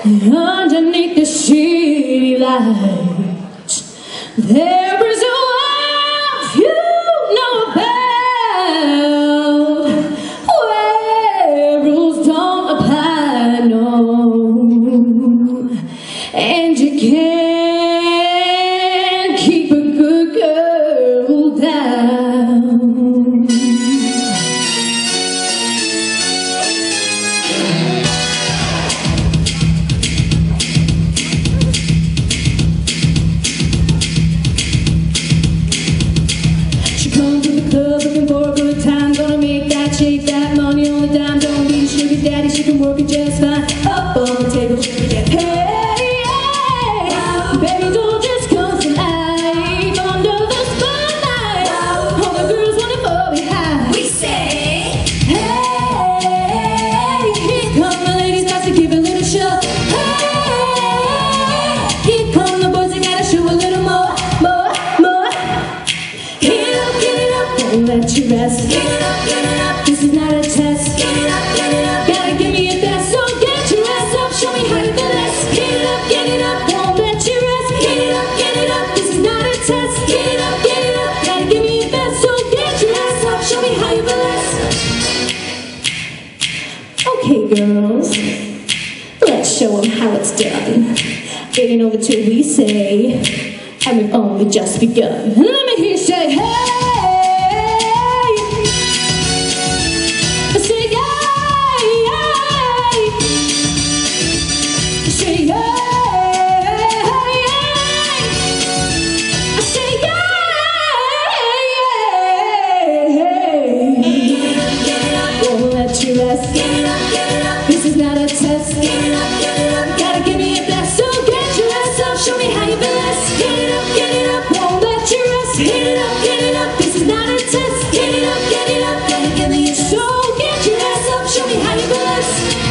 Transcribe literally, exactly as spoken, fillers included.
Underneath the city lights, there is a world you know about, where rules don't apply, no, and you can't keep a good girl down. Looking for a good time, gonna make that, shake that money on the dime. Don't need a sugar daddy, she can work it just fine. Up on the table, hey, yeah. Baby, don't just come to life under the spotlight. All the girls wanna fall behind. We say, hey, here come the ladies, got to give a little show. Hey, here come the boys, they gotta show a little more, more, more. Don't let you rest. Get it up, get it up. This is not a test. Get it up, get it up. Gotta give me a best, so get your ass up. Show me how you finesse. Get it up, get it up. Won't let you rest. Get it up, get it up. This is not a test. Get it up, get it up. Gotta give me a best, so get your ass up. Show me how you finesse. Okay, girls, let's show them how it's done. Getting over till we say, and we've only just begun. Let me hear you say, hey. Get it up, get it up. This is not a test. Get it up, get it up. Gotta give me a best, so get your ass up. Show me how you finesse. Get it up, get it up. Won't let you rest. Get it up, get it up. This is not a test. Get it up, get it up. Gotta give me a so get your ass up. Show me how you finesse.